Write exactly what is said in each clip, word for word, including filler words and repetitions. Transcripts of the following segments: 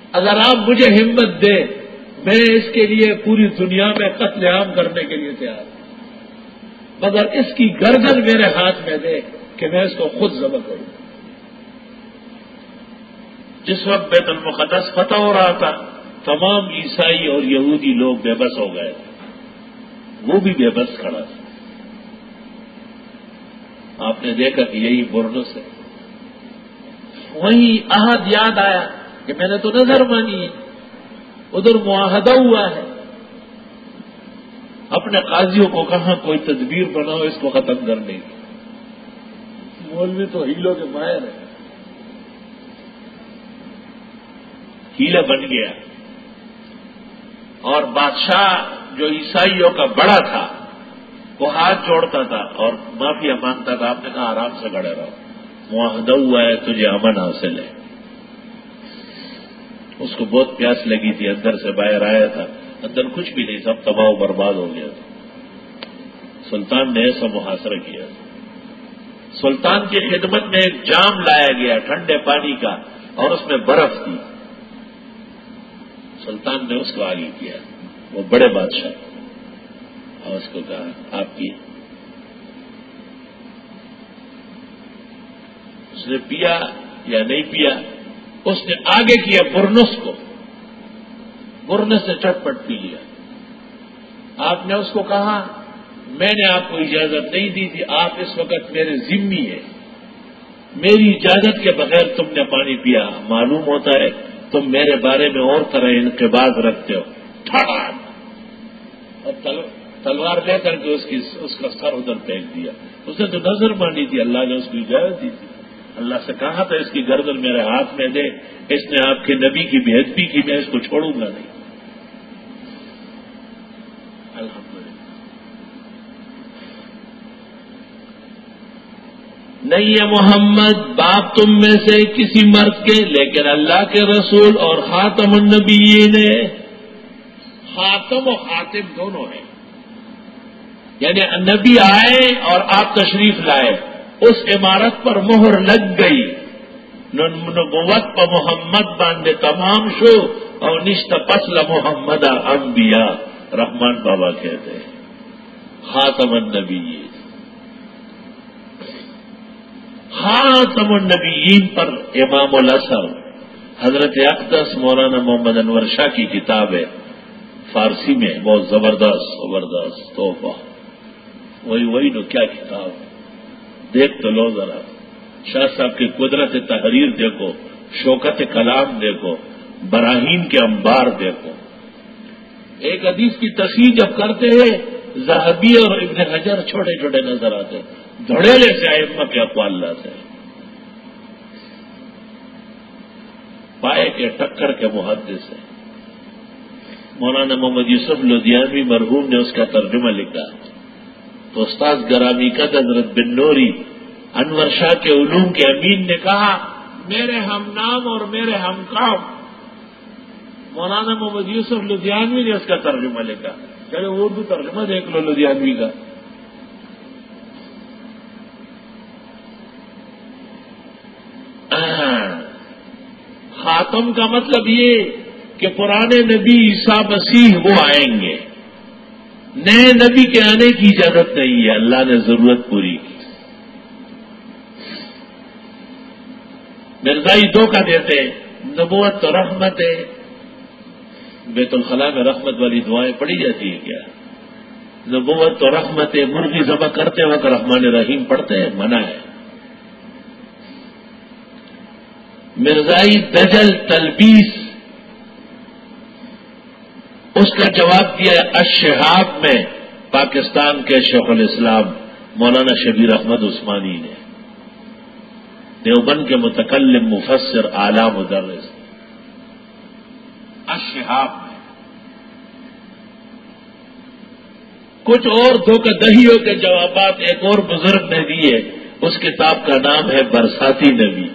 اگر آپ مجھے ہمت دیں میں اس کے لیے پوری دنیا میں قتل عام کرنے کے لیے تیار ہوں، مگر اس کی گردن میرے ہاتھ میں دے کہ میں اس کو خود ذبح کروں۔ جس وقت بیت المقدس فتح ہو رہا تھا تمام عیسائی اور یہودی لوگ بے بس ہو گئے، وہ بھی بے بس کھڑا تھا۔ آپ نے دیکھا کہ یہی برنس ہے، وہیں عہد یاد آیا کہ میں نے تو نظر مانی ہے، ادھر معاہدہ ہوا ہے، اپنے قاضیوں کو کہاں کوئی تدبیر بناؤ اس کو ختم کرنے کی۔ مولوی تو ہیلوں کے ماہر ہے، ہیلا بن گیا، اور بادشاہ جو عیسائیوں کا بڑا تھا وہ ہاتھ جوڑتا تھا اور معافیا مانگتا تھا۔ آپ نے کہا آرام سے کھڑے رہو، معاہدہ ہوا ہے، تجھے امن حاصل ہے۔ اس کو بہت پیاس لگی تھی، اندر سے باہر آیا تھا، اندر کچھ بھی نہیں، سب تباہ و برباد ہو گیا تھا۔ سلطان نے ایسا محاصرہ کیا، سلطان کی خدمت میں ایک جام لایا گیا ٹھنڈے پانی کا اور اس میں برف تھی، سلطان نے اس کو آگے کیا، وہ بڑے بادشاہ، اور اس کو کہا آپ کی، اس نے پیا یا نہیں پیا، اس نے آگے کیا برنس کو، برنس سے چٹ پٹ پی لیا۔ آپ نے اس کو کہا میں نے آپ کو اجازت نہیں دی تھی، آپ اس وقت میرے ذمہ ہیں، میری اجازت کے بغیر تم نے پانی پیا، معلوم ہوتا ہے تم میرے بارے میں اور طرح انقباض رکھتے ہو۔ ٹھڑا اور تلوار لے کر کے اس کی اس کا سر ادھر پھینک دیا۔ اس نے تو نظر مانی تھی، اللہ نے اس کو اجازت دی تھی، اللہ سے کہا تھا اس کی گردن میرے ہاتھ میں دے، اس نے آپ کے نبی کی بے ادبی کی، میں اس کو چھوڑوں گا نہیں۔ الحمدللہ نہیں ہے محمد باپ تم میں سے کسی مرد کے، لیکن اللہ کے رسول اور خاتم النبیین ہے۔ خاتم و خاتم دونوں ہیں، یعنی نبی آئے اور آپ تشریف لائے، اس عمارت پر مہر لگ گئی، نبوت پر محمد باندھے تمام شو اور نشت پسل محمد انبیاء، رحمان بابا کہتے ہیں خاتم النبیین۔ خاتم النبیین پر امام الاثر حضرت اقدس مولانا محمد انور شاہ کی کتاب ہے، فارسی میں، بہت زبردست زبردست تحفہ، وہی وہی نو کیا کتاب، دیکھ تو لو ذرا، شاہ صاحب کی قدرت تحریر دیکھو، شوکت کلام دیکھو، براہین کے انبار دیکھو۔ ایک حدیث کی تصحیح جب کرتے ہیں ذہبی اور ابن حجر چھوٹے چھوٹے نظر آتے، دھڑیلے سے ائمہ کے اقوال لاتے، پائے کے ٹکر کے محدث ہیں۔ مولانا محمد یوسف لدھیانوی مرحوم نے اس کا ترجمہ لکھا، تو استاد گرامی قد حضرت بن نوری انور شاہ کے علوم کے امین نے کہا میرے ہم نام اور میرے ہم کام مولانا محمد یوسف لدھیانوی نے اس کا ترجمہ لکھا۔ چلو اردو ترجمہ دیکھ لو لدھیانوی کا۔ خاتم کا مطلب یہ کہ پرانے نبی عیسیٰ مسیح وہ آئیں گے، نئے نبی کے آنے کی اجازت نہیں ہے، اللہ نے ضرورت پوری کی۔ مرزائی دھوکہ دیتے نبوت تو رحمت ہے، بیت الخلاء میں رحمت والی دعائیں پڑھی جاتی ہیں کیا؟ نبوت تو رحمت ہے، مرغی ذبح کرتے وقت رحمان رحیم پڑھتے ہیں، منع ہے۔ مرزائی دجل تلبیس، اس کا جواب دیا الشہاب میں پاکستان کے شیخ الاسلام مولانا شبیر احمد عثمانی نے، دیوبند کے متکلم مفسر اعلی مدرس، الشہاب میں۔ کچھ اور دھوکہ دہیوں کے جوابات ایک اور بزرگ نے دیے، اس کتاب کا نام ہے برساتی نبی۔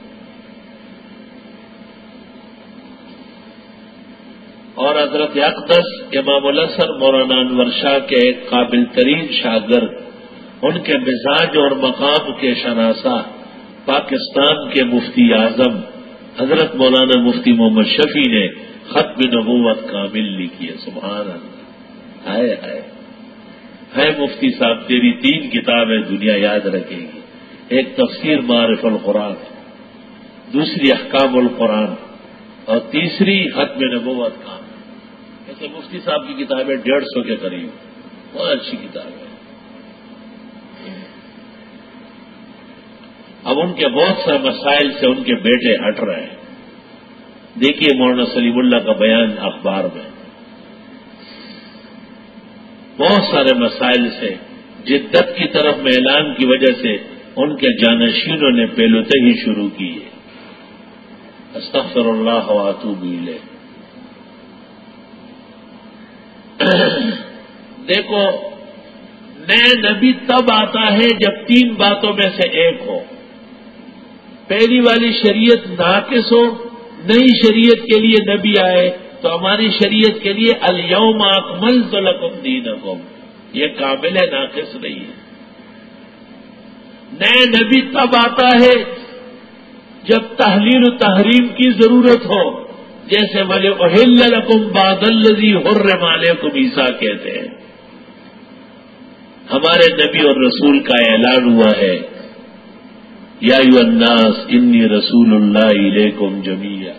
اور حضرت اقدس امام الاثر مولانا انور شاہ کے ایک قابل ترین شاگرد، ان کے مزاج اور مقام کے شناسہ پاکستان کے مفتی اعظم حضرت مولانا مفتی محمد شفیع نے ختم نبوت کامل لکھی ہے. سبحان اللہ. آئے آئے ہے مفتی صاحب، تیری تین کتابیں دنیا یاد رکھے گی. ایک تفسیر معارف القرآن، دوسری احکام القرآن، اور تیسری ختم نبوت کامل. ایسے مفتی صاحب کی کتابیں ڈیڑھ سو کے قریب، بہت اچھی کتاب ہے. اب ان کے بہت سارے مسائل سے ان کے بیٹے ہٹ رہے ہیں. دیکھیے مولانا سلیم اللہ کا بیان اخبار میں، بہت سارے مسائل سے جدت کی طرف میلان کی وجہ سے ان کے جانشینوں نے پہلوتے ہی شروع کی ہے. استغفر اللہ و اتوب الیہ. دیکھو، نئے نبی تب آتا ہے جب تین باتوں میں سے ایک ہو. پہلی والی شریعت ناقص ہو، نئی شریعت کے لیے نبی آئے تو ہماری شریعت کے لیے الیوم اکملت لکم دینکم، یہ کامل ہے، ناقص نہیں ہے. نئے نبی تب آتا ہے جب تحلیل و تحریم کی ضرورت ہو، جیسے وَلِأُحِلَّ لَكُمْ بَعْضَ الَّذِي حُرِّمَ عَلَيْكُمْ عیسیٰ کہتے ہیں. ہمارے نبی اور رسول کا اعلان ہوا ہے، یا ایھا الناس انی رسول اللہ الیکم جمیعا.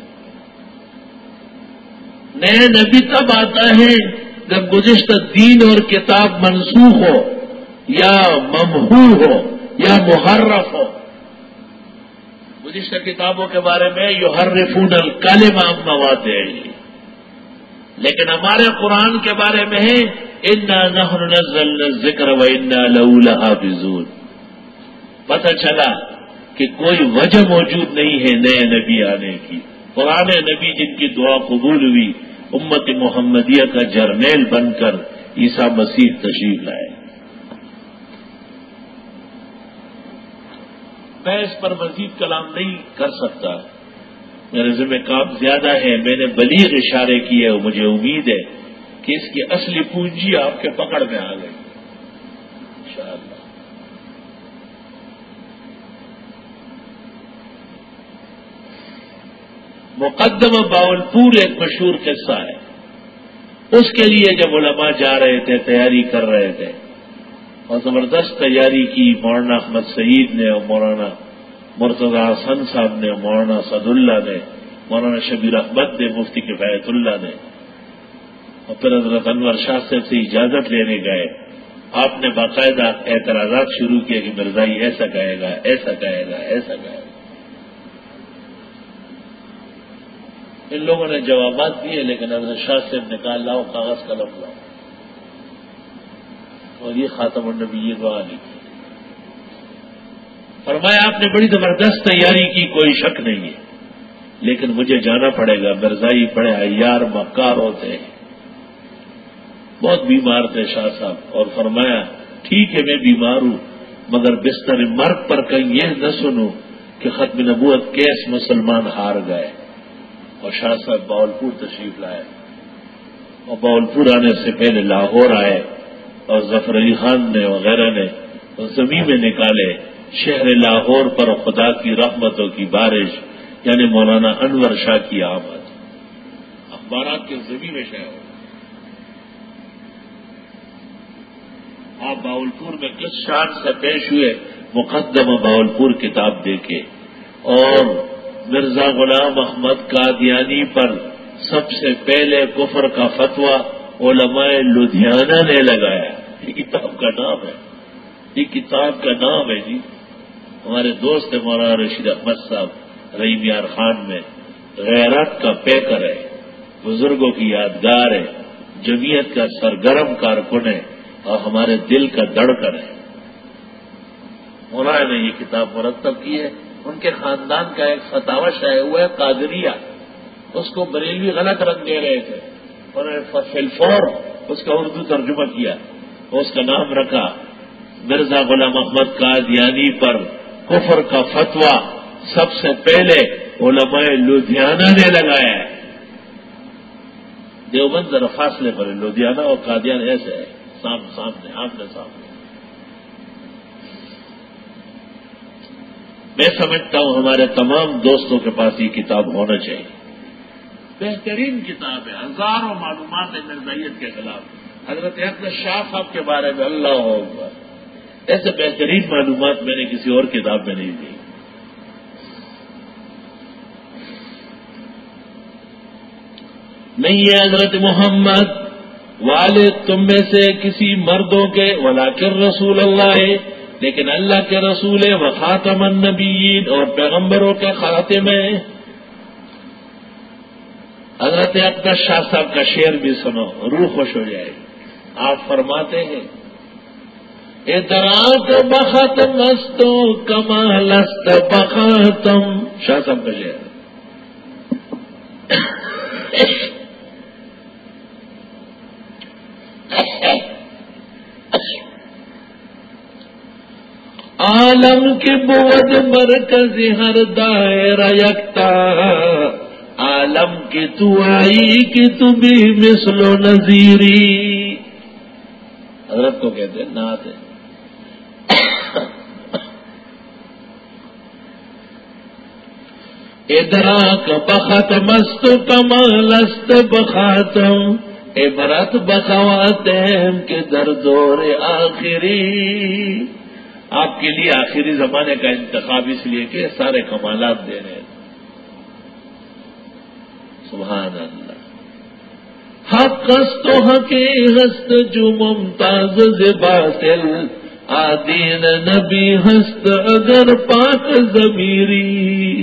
نئے نبی تب آتا ہے جب گزشتہ دین اور کتاب منسوخ ہو یا ممحو ہو یا محرف ہو. گزشتہ کتابوں کے بارے میں یحرفون الکلم عن مواضعہ، لیکن ہمارے قرآن کے بارے میں ہے انا نحن نزلنا الذکر وانا لہ لحافظون. پتہ چلا کہ کوئی وجہ موجود نہیں ہے نئے نبی آنے کی. پرانے نبی جن کی دعا قبول ہوئی، امت محمدیہ کا جرنیل بن کر عیسیٰ مسیح تشریف لائے. میں اس پر مزید کلام نہیں کر سکتا، میرے ذمہ کام زیادہ ہے. میں نے بلیغ اشارے کیے اور مجھے امید ہے کہ اس کی اصلی پونجی آپ کے پکڑ میں آ گئی انشاءاللہ. مقدمہ باولپور ایک مشہور قصہ ہے. اس کے لیے جب علماء جا رہے تھے، تیاری کر رہے تھے، اور زبردست تیاری کی مولانا احمد سعید نے اور مولانا مرتضی حسن صاحب نے، مولانا سعد اللہ نے، مولانا شبیر احمد نے، مفتی کفایت اللہ نے، اور پھر حضرت انور شاہ صاحب سے اجازت لینے گئے. آپ نے باقاعدہ اعتراضات شروع کیے کہ مرزائی ایسا کہے گا، ایسا کہے گا، ایسا کہے گا. ان لوگوں نے جوابات دیے، لیکن حضرت شاہ صاحب نے کہا لاؤ کاغذ قلم لاؤ، اور یہ خاتم النبی یہ دعا لکھی. فرمایا آپ نے بڑی زبردست تیاری کی، کوئی شک نہیں ہے، لیکن مجھے جانا پڑے گا. مرزائی بڑے عیار مکار ہوتے ہیں، بہت بیمار تھے شاہ صاحب. اور فرمایا ٹھیک ہے میں بیمار ہوں، مگر بستر مرگ پر کہیں یہ نہ سنوں کہ ختم نبوت کیس مسلمان ہار گئے. اور شاہ صاحب باولپور تشریف لائے، اور باولپور آنے سے پہلے لاہور آئے، اور ظفر علی خان نے وغیرہ نے زمین میں نکالے. شہر لاہور پر خدا کی رحمتوں کی بارش، یعنی مولانا انور شاہ کی آمد. اخبارات کے زمین میں شہر. آپ باولپور میں کس شان سے پیش ہوئے، مقدمہ باولپور کتاب دیکھے. اور مرزا غلام احمد قادیانی پر سب سے پہلے کفر کا فتویٰ علماء لدھیانہ نے لگایا. یہ کتاب کا نام ہے، یہ کتاب کا نام ہے جی. ہمارے دوست مولانا رشید احمد صاحب رحیم یار خان میں غیرت کا پیکر ہے، بزرگوں کی یادگار ہے، جمعیت کا سرگرم کارکن ہے، اور ہمارے دل کا دھڑکن ہے. مولانا نے یہ کتاب مرتب کی ہے. ان کے خاندان کا ایک فتاوی شائع ہوا ہے قادریہ، اس کو بریلوی غلط رنگ دے رہے تھے، انہوں نے فلفور اس کا اردو ترجمہ کیا، اس کا نام رکھا مرزا غلام احمد قادیانی پر کفر کا فتویٰ سب سے پہلے علماء لدھیانہ نے لگایا ہے. دیوبند ذرا فاصلے پر ہے، لدھیانہ اور قادیان ایسے ہے سامنے آمنے سامنے. میں سمجھتا ہوں ہمارے تمام دوستوں کے پاس یہ کتاب ہونا چاہیے. بہترین کتاب ہے، ہزاروں معلومات ہیں مرزائیت کے خلاف. حضرت احمد شاہ صاحب کے بارے میں اللہ اکبر، ایسے بہترین معلومات میں نے کسی اور کتاب میں نہیں دی. نہیں ہے حضرت محمد والد تم میں سے کسی مردوں کے، ولیکن رسول اللہ ہے، لیکن اللہ کے رسول ہے، وخاتم النبیین اور پیغمبروں کے خاتم ہے. حضرت اکبر شاہ صاحب کا شعر بھی سنو، روح خوش ہو جائے. آپ فرماتے ہیں ادراک بختم است کمال است بختم. شاہ صاحب کا شعر. عالم کی بود مرکز ہر دائرہ یکتا، عالم کی تو آئی کی تو بھی مثل و نظیری. حضرت کو کہتے ہیں نعت ہے. ادراک بختم است کمال است بخاتم، عبرت بخواتم کے در دور آخری. آپ کے لیے آخری زمانے کا انتخاب اس لیے کہ سارے کمالات دے رہے ہیں. سبحان اللہ. حق است و حقیق است جو ممتاز ز باطل، آدین نبی ہست اگر پاک ضمیری.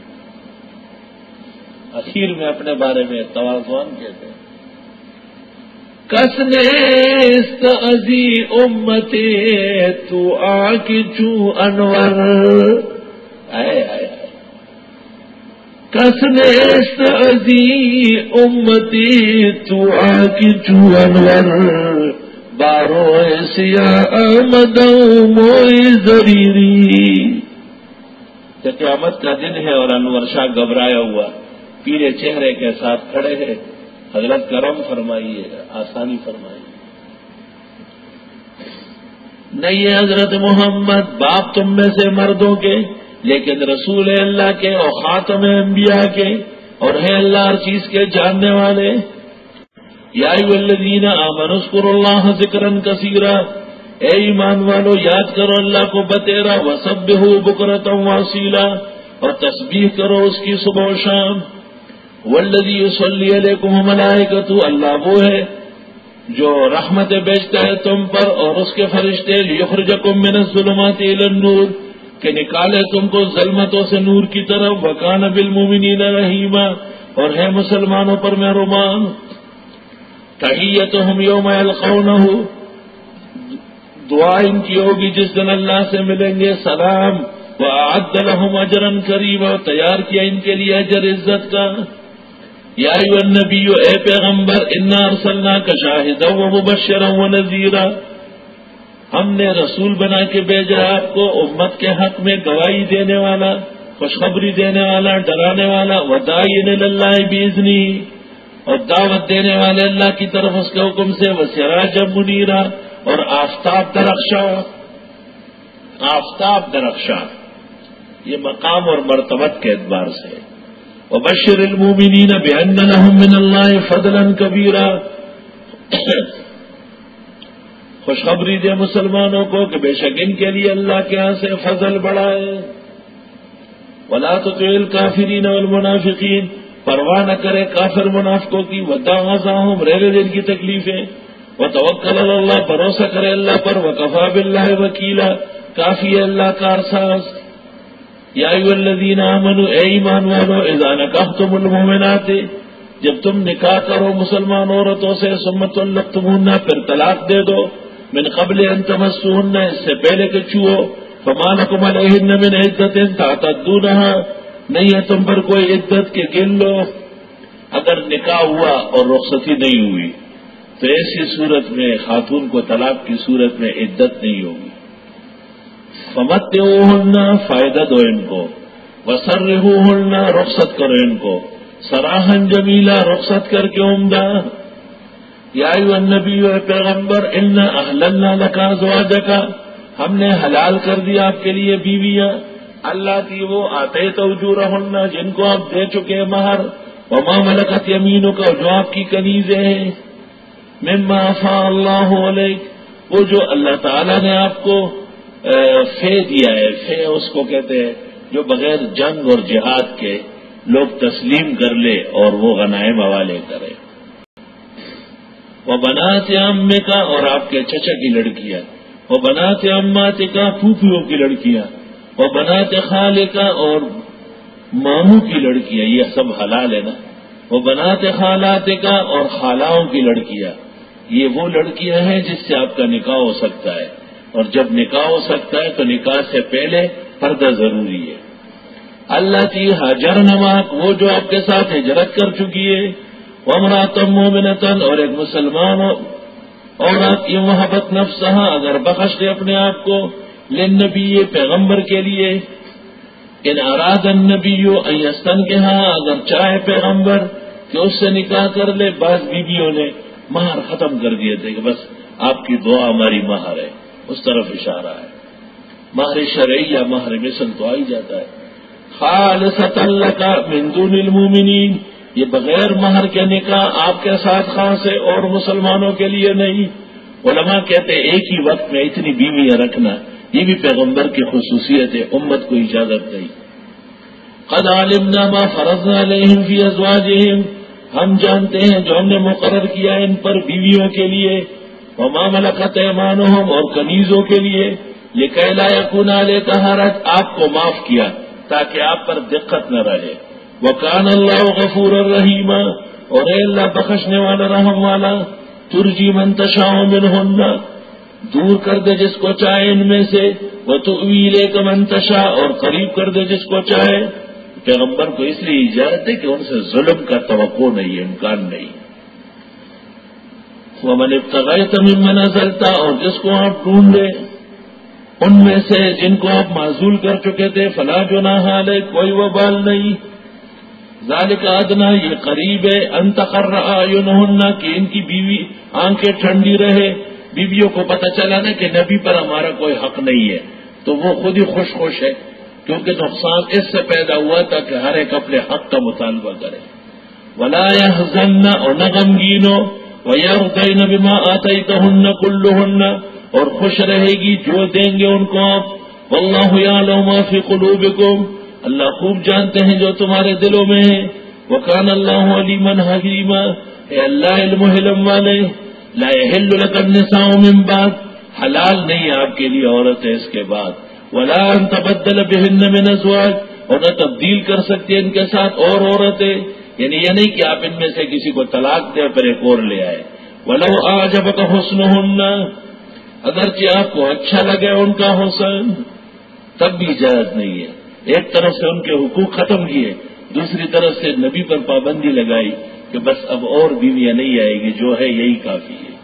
اخیر میں اپنے بارے میں تواضعان کہتے ہیں کس نیست ازی امتی تو آکی چو انور. آئے آئے کس نیست ازی امتی تو آکی چو انور، بارو سیاہ آمدو موئی زریری. کہ قیامت کا دن ہے اور انور شاہ گھبرایا ہوا پیلے چہرے کے ساتھ کھڑے ہیں. حضرت کرم فرمائیے، آسانی فرمائیے. نہیں ہے حضرت محمد باپ تم میں سے مردوں کے، لیکن رسول اللہ کے اور خاتم انبیاء کے، اور ہے اللہ ہر چیز کے جاننے والے. یا ایھا الذین آمنوا اذکروا اللہ ذکرا کثیرا، اے ایمان والو یاد کرو اللہ کو بتیرا، وسبحوا بکرۃ واصیلا، اور تسبیح کرو اس کی صبح و شام. والذی یصلی علیکم الملائکۃ، اللہ وہ ہے جو رحمت بیچتا ہے تم پر اور اس کے فرشتے، لیخرجکم من الظلمات الی النور، کہ نکالے تم کو ظلمتوں سے نور کی طرف. وکان بالمؤمنین رحیما، اور ہے مسلمانوں پر مہربان. تحیتہم یوم یلقونہ، دعا ان کی ہوگی جس دن اللہ سے ملیں گے سلام. وأعد لهم اجرا کریما، تیار کیا ان کے لیے اجر عزت کا. یا ایھا النبی، اے پیغمبر، انا ارسلناک شاہدا ومبشرا ونذیرا، ہم نے رسول بنا کے بھیجا آپ کو امت کے حق میں گواہی دینے والا، خوشخبری دینے والا، ڈرانے والا. وداعیا الی اللہ باذنہ، اور دعوت دینے والے اللہ کی طرف اس کے حکم سے. وسراجا منیرا، اور آفتاب درخشاں. آفتاب درخشاں یہ مقام اور مرتبت کے اعتبار سے. وبشر المؤمنین بان لهم من اللہ فضلا کبیرا، خوشخبری دے مسلمانوں کو کہ بے شک ان کے لیے اللہ کے ہاں سے فضل بڑا ہے. ولا تطع الکافرین والمنافقین، پرواہ نہ کرے کافر منافقوں کی. ودع غزاہم، رہ دل کی تکلیفیں. وتوکل علی اللہ، بھروسہ کرے اللہ پر. وکفی باللہ وکیلا، کافی ہے اللہ کارساز. یا ایھا الذین آمنوا، اے ایمان والو، اذا نکحتم المؤمنات، جب تم نکاح کرو مسلمان عورتوں سے، ثم طلقتموہن، پھر طلاق دے دو، من قبل ان تمسوہن، اس سے پہلے کہ چھو، فما لکم علیہن من عدۃ تعتدونہا، نہیں ہے تم پر کوئی عدت کے گن لو. اگر نکاح ہوا اور رخصتی نہیں ہوئی تو ایسی صورت میں خاتون کو طلاق کی صورت میں عدت نہیں ہوگی. فمتعوہن، فائدہ دو ان کو. وسرحوہن، رخصت کرو ان کو. سراحن جمیلا، رخصت کر کے عمدہ. یا ایھا النبی، اے پیغمبر، انا احللنا لک ازواجک، ہم نے حلال کر دیا آپ کے لیے بیویاں. اللہ کی وہ آتے تو اجورہن جن کو آپ دے چکے مہر، وما ملکت یمینک جو آپ کی کنیزیں ہیں، مما افاء اللہ علیک وہ جو اللہ تعالیٰ نے آپ کو فے دیا ہے، فے اس کو کہتے ہیں جو بغیر جنگ اور جہاد کے لوگ تسلیم کر لے اور وہ غنائم حوالے کرے، وہ بنات عمک اور آپ کے چچا کی لڑکیاں، وہ بنات عماتک پھوپھیوں کی لڑکیاں، وہ بنات خالک اور ماموں کی لڑکیاں، یہ سب حلال ہے نا، وہ بنات خالاتک اور خالاؤں کی لڑکیاں، یہ وہ لڑکیاں ہیں جس سے آپ کا نکاح ہو سکتا ہے، اور جب نکاح ہو سکتا ہے تو نکاح سے پہلے پردہ ضروری ہے۔ اللہ کی حاجر نماک وہ جو آپ کے ساتھ ہجرت کر چکی ہے، وامرأة مومنة اور ایک مسلمان اور آپ کی محبت نفسہا اگر بخش دے اپنے آپ کو للنبی پیغمبر کے لیے، ان اراد النبی ان یستنکحا اگر چاہے پیغمبر کہ اس سے نکاح کر لے۔ بعض بیویوں نے مہر ختم کر دیے تھے کہ بس آپ کی دعا ہماری مہر ہے، اس طرف اشارہ ہے۔ مہر شرعی یا مہر مثل تو آ ہی جاتا ہے۔ خالصۃ لک من دون المؤمنین یہ بغیر مہر کے نکاح آپ کے ساتھ خاص ہے اور مسلمانوں کے لیے نہیں۔ علماء کہتے ہیں ایک ہی وقت میں اتنی بیویاں رکھنا یہ بھی پیغمبر کی خصوصیت ہے، امت کو اجازت نہیں۔ قد علمنا ما فرضنا علیہم فی ازواجہم ہم جانتے ہیں جو ہم نے مقرر کیا ان پر بیویوں کے لیے، وما ملکت ایمانہم اور کنیزوں کے لیے، لکی لا یکون علیک حرج آپ کو معاف کیا تاکہ آپ پر دقت نہ رہے۔ وکان اللہ غفور الرحیم اور اے اللہ بخشنے والا رحم والا، ترجی من تشاء منہن دور کر دے جس کو چاہے ان میں سے، وتؤوی الیک من تشاء اور قریب کر دے جس کو چاہے۔ پیغمبر کو اس لیے اجازت ہے کہ ان سے ظلم کا توقع نہیں ہے، امکان نہیں۔ ومن ابتغیت ممن عزلت اور جس کو آپ ڈھونڈے ان میں سے جن کو آپ معزول کر چکے تھے، فلا جناح علیک کوئی وبال نہیں۔ ذالک ادنی یہ قریب ہے، ان تقر اعینہن کہ ان کی بیوی آنکھیں ٹھنڈی رہے، بیویوں کو پتہ چلا نا کہ نبی پر ہمارا کوئی حق نہیں ہے تو وہ خود ہی خوش خوش ہے، کیونکہ نقصان اس سے پیدا ہوا تھا کہ ہر ایک اپنے حق کا مطالبہ کرے۔ ولا يحزن اور نہ غمگین ہو، ويرضين بما آتيتهن كلهن اور خوش رہے گی جو دیں گے ان کو آپ۔ واللہ یعلم ما فی قلوبکم اللہ خوب جانتے ہیں جو تمہارے دلوں میں ہے۔ وکان اللہ علیما حکیما اے اللہ علم و حلم والے۔ لا یحل لک النساء من بعد حلال نہیں آپ کے لیے عورت ہے اس کے بعد۔ ولا ان تبدل بہن من ازواج اور نہ تبدیل کر سکتے ان کے ساتھ اور عورتیں، یعنی یہ نہیں کہ آپ ان میں سے کسی کو طلاق دے پھر ایک اور لے آئے۔ ولو اعجبک حسنہن اگرچہ آپ کو اچھا لگے ان کا حسن تب بھی اجازت نہیں ہے۔ ایک طرف سے ان کے حقوق ختم کیے، دوسری طرف سے نبی پر پابندی لگائی کہ بس اب اور بیویاں نہیں آئے گی، جو ہے یہی کافی ہے۔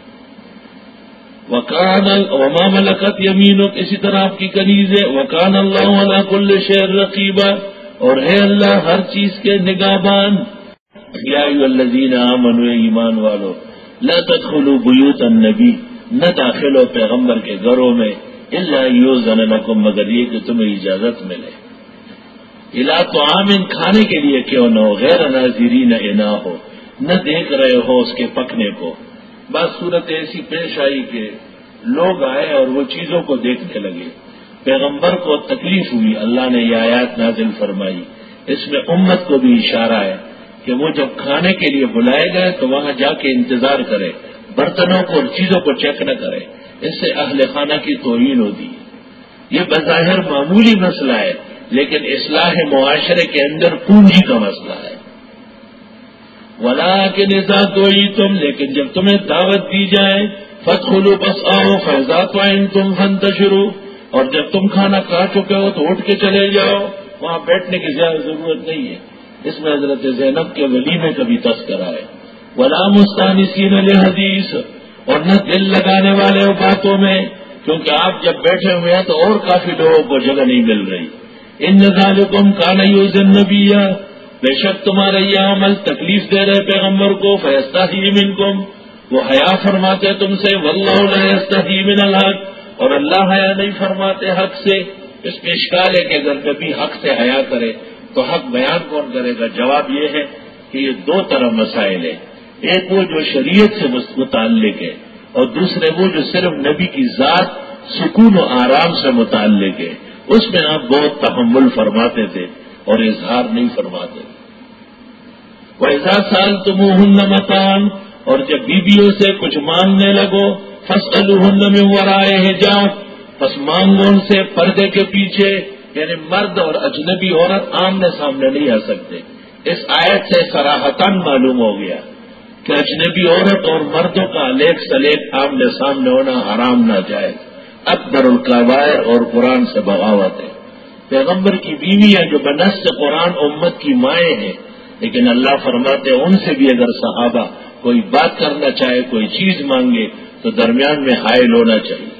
وکان وما ملکت یمینک اسی طرح آپ کی کنیزیں، وکان اللہ علی کل شیء رقیبا اور ہے اللہ ہر چیز کے نگہبان۔ یا ایھا الذین آمنوا ایمان والو لا تدخلوا بیوت النبی نہ داخل ہو پیغمبر کے گھروں میں الا یؤذن لکم مگر یہ کہ تمہیں اجازت ملے۔ الا طعام کھانے کے لیے کیوں نہ ہو، غیر ناظرین اناہ ہو نہ دیکھ رہے ہو اس کے پکنے کو۔ بس صورت ایسی پیش آئی کہ لوگ آئے اور وہ چیزوں کو دیکھنے لگے، پیغمبر کو تکلیف ہوئی، اللہ نے یہ آیات نازل فرمائی۔ اس میں امت کو بھی اشارہ ہے کہ وہ جب کھانے کے لیے بلائے گئے تو وہاں جا کے انتظار کرے، برتنوں کو اور چیزوں کو چیک نہ کرے، اس سے اہل خانہ کی توہین ہوتی ہے۔ یہ بظاہر معمولی مسئلہ ہے لیکن اصلاح معاشرے کے اندر پونجی کا مسئلہ ہے۔ وَلَٰكِنْ إِذَا دُعِيتُمْ لیکن جب تمہیں دعوت دی جائے فَادْخُلُوا بس آؤ فَإِذَا طَعِمْتُمْ فَانتَشِرُوا اور جب تم کھانا کھا چکے ہو تو اٹھ کے چلے جاؤ، وہاں بیٹھنے کی زیادہ ضرورت نہیں ہے۔ اس میں حضرت زینب کے ولیمے کا بھی تذکرہ ہے۔ وَلَا مُسْتَأْنِسِينَ لِحَدِيثٍ اور نہ دل لگانے والے ہو باتوں میں، کیونکہ آپ جب بیٹھے ہوئے ہیں تو اور کافی لوگوں کو جگہ نہیں مل رہی۔ إِنَّ ذَلِكُمْ كَانَ يُؤْذِي النَّبِيَّ بے شک تمہارا یہ عمل تکلیف دے رہے پیغمبر کو، فَيَسْتَحْيِي مِنكُمْ وہ حیا فرماتے تم سے، وَاللَّهُ لَا يَسْتَحْيِي مِنَ الْحَقِّ اور اللہ حیا نہیں فرماتے حق سے۔ اس میں اشکال ہے کہ اگر نبی حق سے حیا کرے تو حق بیان کون کرے گا؟ جواب یہ ہے کہ یہ دو طرح مسائل ہیں، ایک وہ جو شریعت سے متعلق ہے اور دوسرے وہ جو صرف نبی کی ذات سکون و آرام سے متعلق ہے، اس میں آپ بہت تحمل فرماتے تھے اور اظہار نہیں فرماتے تھے۔ وَإِذَا سَأَلْتُمُوهُنَّ مَتَاعًا، اور جب بیویوں سے کچھ مانگنے لگو، فَاسْأَلُوهُنَّ مِنْ وَرَاءِ حِجَابٍ، پس مانگو ان سے پردے کے پیچھے، یعنی مرد اور اجنبی عورت آمنے سامنے نہیں آ سکتے۔ اس آیت سے صراحتاً معلوم ہو گیا کہ اجنبی عورت اور مردوں کا الیک سلیک آمنے سامنے ہونا حرام ناجائز، اکبر الکبائر اور قرآن سے بغاوت ہے۔ پیغمبر کی بیویاں جو بنص قرآن امت کی مائیں ہیں، لیکن اللہ فرماتے ہیں ان سے بھی اگر صحابہ کوئی بات کرنا چاہے، کوئی چیز مانگے تو درمیان میں حائل ہونا چاہیے۔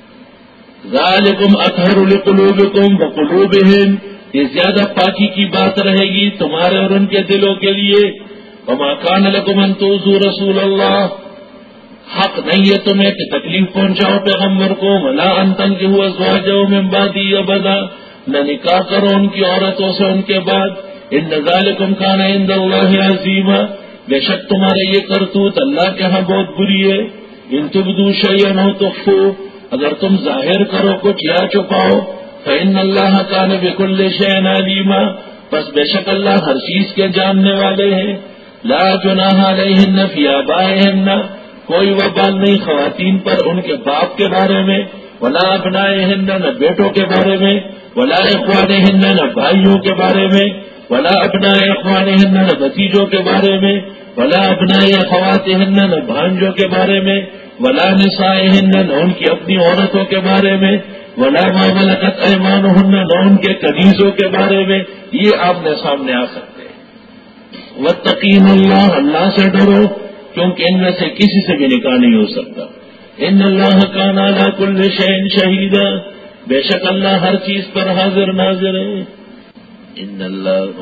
ذالکم اطہر لقلوبکم وقلوبہم، یہ زیادہ پاکی کی بات رہے گی تمہارے اور ان کے دلوں کے لیے۔ وما کان لکم ان تؤذوا رسول اللہ، حق نہیں ہے تمہیں کہ تکلیف پہنچاؤ پیغمبر کو، ولا ان تنکحوا ازواجہ من بعدہ ابدا، نہ نکاح کرو ان کی عورتوں سے ان کے بعد۔ ان ذالکم کان عند اللہ عظیما، بے شک تمہارے یہ کرتوت اللہ کے ہاں بہت بری ہے۔ ان تبدوا شیئا او تخفوہ، اگر تم ظاہر کرو کچھ یا چھپاؤ، فإن اللہ کان بکل شیء علیما، پس بے شک اللہ ہر چیز کے جاننے والے ہیں۔ لا جناح علیہن فی آبائہن، کوئی وبال نہیں خواتین پر ان کے باپ کے بارے میں، ولا ابنائہن، نہ بیٹوں کے بارے میں، ولا اخوانہن، نہ بھائیوں کے بارے میں، ولا ابناء اخوانہن، نہ بھتیجوں کے بارے میں، ولا ابناء اخواتہن، نہ بھانجوں کے بارے میں، ولا نسائہن، نہ ان کی اپنی عورتوں کے بارے میں، ولا ما ملکت ایمانہن، نہ ان کے کنیزوں کے بارے میں۔ یہ آمنے سامنے آ سکتے ہیں۔ واتقین اللہ، اللہ سے ڈرو، کیونکہ ان میں سے کسی سے بھی نکاح نہیں ہو سکتا۔ ان اللہ کان علی کل شیء شہیدا، بے شک اللہ ہر چیز پر حاضر ناظر ہے۔ ان اللہ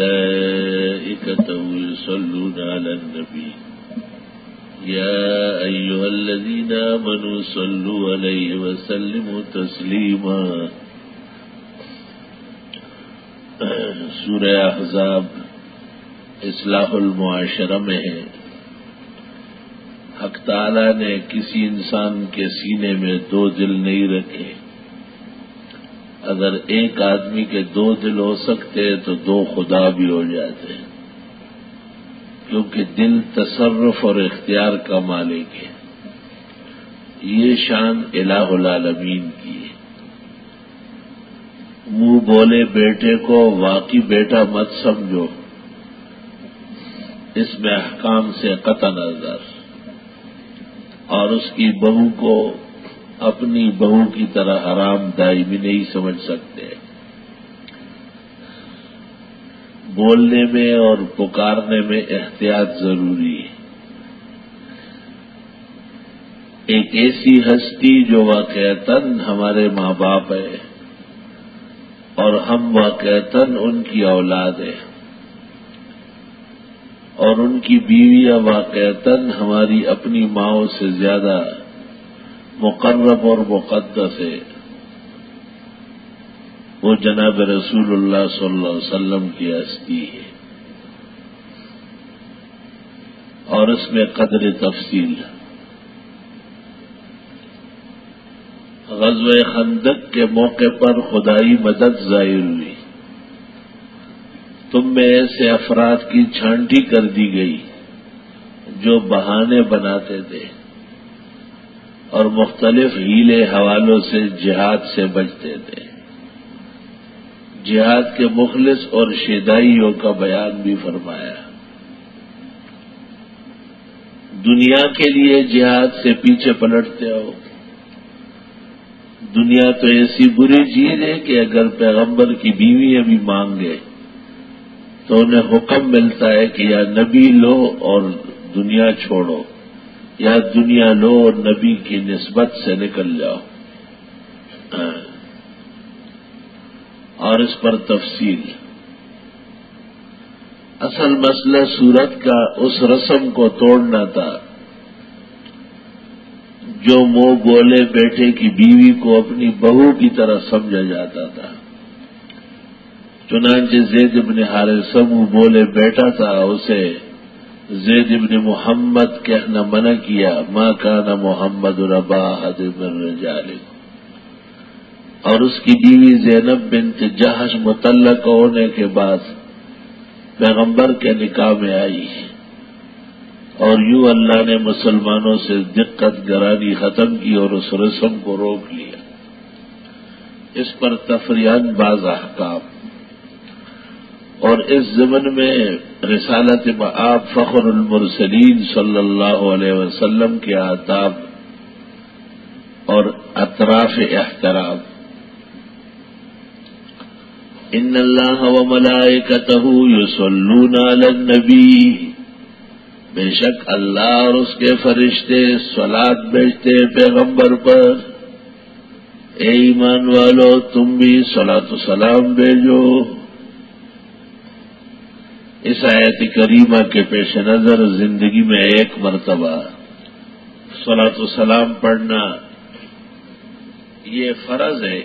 وملائکتہ یصلون علی النبی یا ایھا الذین آمنوا صلوا علیہ وسلموا تسلیما۔ سورہ احزاب اصلاح المعاشرہ میں ہے۔ حق تعالی نے کسی انسان کے سینے میں دو دل نہیں رکھے۔ اگر ایک آدمی کے دو دل ہو سکتے تو دو خدا بھی ہو جاتے ہیں، کیونکہ دل تصرف اور اختیار کا مالک ہے۔ یہ شان الہ العالمین کی ہے۔ منہ بولے بیٹے کو واقعی بیٹا مت سمجھو، اس میں احکام سے قطع نظر، اور اس کی بہو کو اپنی بہو کی طرح حرام دائمی نہیں سمجھ سکتے۔ بولنے میں اور پکارنے میں احتیاط ضروری ہے۔ ایک ایسی ہستی جو واقعتاً ہمارے ماں باپ ہے اور ہم واقعتاً ان کی اولاد ہے، اور ان کی بیویاں واقعتاً ہماری اپنی ماؤں سے زیادہ مقرب اور مقدس ہے، وہ جناب رسول اللہ صلی اللہ علیہ وسلم کی ہستی ہے، اور اس میں قدر تفصیل۔ غزوہ خندق کے موقع پر خدائی مدد ظاہر ہوئی، تم میں ایسے افراد کی چھانٹی کر دی گئی جو بہانے بناتے تھے اور مختلف ہیلے حوالوں سے جہاد سے بچتے تھے۔ جہاد کے مخلص اور شیدائیوں کا بیان بھی فرمایا۔ دنیا کے لیے جہاد سے پیچھے پلٹتے ہو۔ دنیا تو ایسی بری چیز ہے کہ اگر پیغمبر کی بیویاں بھی مانگے تو انہیں حکم ملتا ہے کہ یا نبی لو اور دنیا چھوڑو، یا دنیا لو اور نبی کی نسبت سے نکل جاؤ۔ اور اس پر تفصیل، اصل مسئلہ سورت کا اس رسم کو توڑنا تھا جو منہ بولے بیٹے کی بیوی کو اپنی بہو کی طرح سمجھا جاتا تھا. چنانچہ زید بن حارثہ منہ بولے بیٹا تھا، اسے زید بن محمد کہنا منع کیا. ما کان محمد ابا احد من رجالکم. اور اس کی بیوی زینب بنت جحش مطلق ہونے کے بعد پیغمبر کے نکاح میں آئی، اور یوں اللہ نے مسلمانوں سے دقت گرانی ختم کی اور اس رسم کو روک لیا. اس پر تفریحاً بعض احکام. اور اس ضمن میں رسالت مآب فخر المرسلین صلی اللہ علیہ وسلم کے آداب اور اطراف احترام. ان اللہ وملائکتہ یصلون علی النبی. بے شک اللہ اور اس کے فرشتے صلاۃ بھیجتے پیغمبر پر. اے ایمان والو تم بھی صلاۃ و سلام بھیجو. اس آیت کریمہ کے پیش نظر زندگی میں ایک مرتبہ صلاۃ و سلام پڑھنا یہ فرض ہے،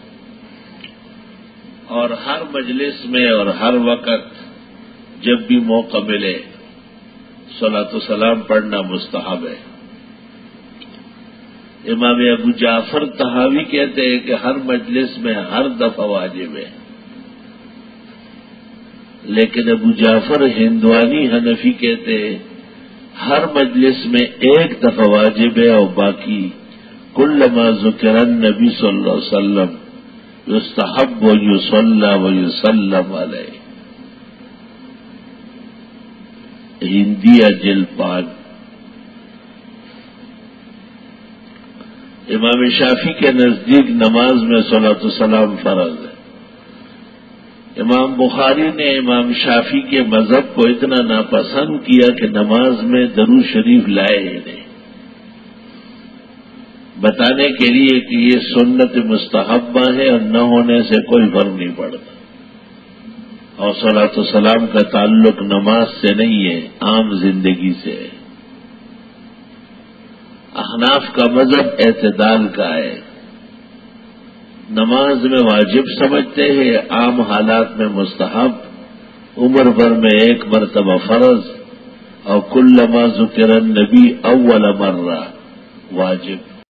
اور ہر مجلس میں اور ہر وقت جب بھی موقع ملے صلاۃ و سلام پڑھنا مستحب ہے. امام ابو جعفر طحاوی کہتے ہیں کہ ہر مجلس میں ہر دفعہ واجب ہے، لیکن ابو جعفر ہندوانی حنفی کہتے ہیں ہر مجلس میں ایک دفعہ واجب ہے، اور باقی کل ما ذکر النبی صلی اللہ علیہ وسلم یستحب و یصلی و یسلم علیہ. ہندیہ جلد پانچ. امام شافعی کے نزدیک نماز میں صلاۃ السلام فرض ہے. امام بخاری نے امام شافعی کے مذہب کو اتنا ناپسند کیا کہ نماز میں درود شریف لائے ہی نہیں، بتانے کے لیے کہ یہ سنت مستحبہ ہے اور نہ ہونے سے کوئی فرق نہیں پڑتا. اور صلاۃ السلام کا تعلق نماز سے نہیں ہے، عام زندگی سے ہے. احناف کا مذہب اعتدال کا ہے، نماز میں واجب سمجھتے ہیں، عام حالات میں مستحب، عمر بھر میں ایک مرتبہ فرض، اور کل ما ذکر النبی اول مرہ واجب.